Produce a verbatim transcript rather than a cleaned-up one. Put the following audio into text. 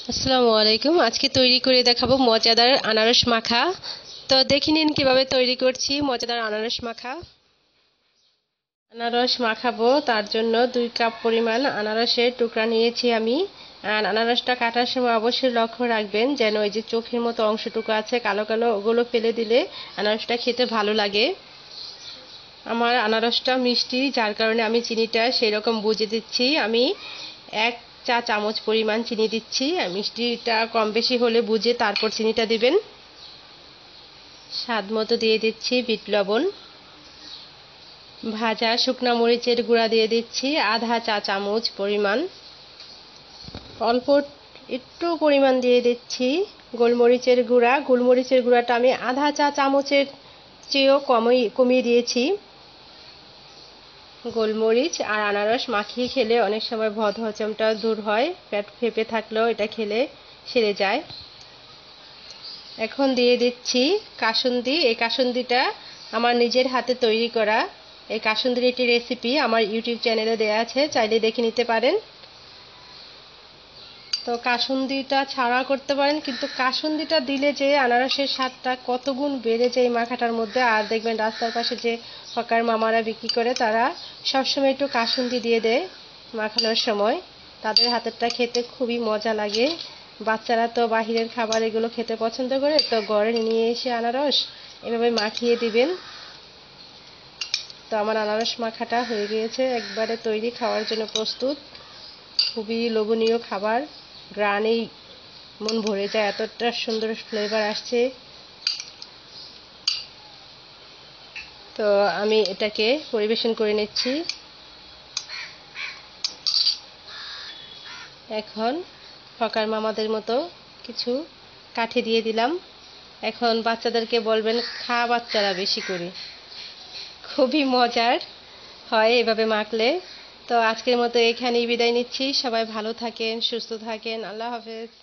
আসসালামু আলাইকুম। আজকে তৈরি করে দেখাবো মজাদার আনারস মাখা। তো দেখে নিন কিভাবে তৈরি করছি মজাদার আনারস মাখা। আনারস মাখাবো তার জন্য দুই কাপ পরিমাণ আনারসের টুকরা নিয়েছি আমি। আর আনারসটা কাটার সময় অবশ্যই লক্ষ্য রাখবেন যেন ওই যে চোখের মতো অংশটুকু আছে কালো কালো, ওগুলো ফেলে দিলে আনারসটা খেতে ভালো লাগে। আমার আনারসটা মিষ্টি, যার কারণে আমি চিনিটা সেই রকম বুঝে দিচ্ছি। আমি এক চা চামচ পরিমাণ চিনি দিচ্ছি। মিষ্টিটা কম বেশি হলে বুঝে তারপর চিনিটা দিবেন। স্বাদ মতো দিয়ে দিচ্ছি বিট লবণ। ভাজা শুকনা মরিচের গুঁড়া দিয়ে দিচ্ছি আধা চা চামচ পরিমাণ। অল্প একটু পরিমাণ দিয়ে দিচ্ছি গোলমরিচের গুঁড়া। গোলমরিচের গুঁড়াটা আমি আধা চা চামচের চেয়েও কমই কমিয়ে দিয়েছি। গোলমরিচ আর আনারস মাখিয়ে খেলে অনেক সময় বদহজমটা দূর হয়, পেট ফেঁপে থাকলেও এটা খেলে সেরে যায়। এখন দিয়ে দিচ্ছি কাসুন্দি। এই কাসুন্দিটা আমার নিজের হাতে তৈরি করা। এই কাসুন্দির একটি রেসিপি আমার ইউটিউব চ্যানেলে দেওয়া আছে, চাইলে দেখে নিতে পারেন। তো কাসুন্দিটা ছাড়া করতে পারেন, কিন্তু কাসুন্দিটা দিলে যে আনারসের স্বাদটা কত গুণ বেড়ে যায় এই মাখাটার মধ্যে। আর দেখবেন রাস্তার পাশে যে হকার মামারা বিক্রি করে তারা সবসময় একটু কাসুন্দি দিয়ে দেয় মাখানোর সময়। তাদের হাতেরটা খেতে খুবই মজা লাগে। বাচ্চারা তো বাহিরের খাবার এগুলো খেতে পছন্দ করে, তো ঘরে নিয়ে এসে আনারস এভাবে মাখিয়ে দিবেন। তো আমার আনারস মাখাটা হয়ে গিয়েছে, একবারে তৈরি, খাওয়ার জন্য প্রস্তুত। খুবই লোভনীয় খাবার, গ্রানেই মন ভরে যায়, এতটা সুন্দর ফ্লেভার আসছে। তো আমি এটাকে পরিবেশন করে নিচ্ছি। এখন হকার মামাদের মতো কিছু কাঠি দিয়ে দিলাম। এখন বাচ্চাদেরকে বলবেন খা বাচ্চারা বেশি করে। খুবই মজার হয় এভাবে মাখলে। তো আজকের মতো এখানেই বিদায় নিচ্ছি। সবাই ভালো থাকেন, সুস্থ থাকেন। আল্লাহ হাফেজ।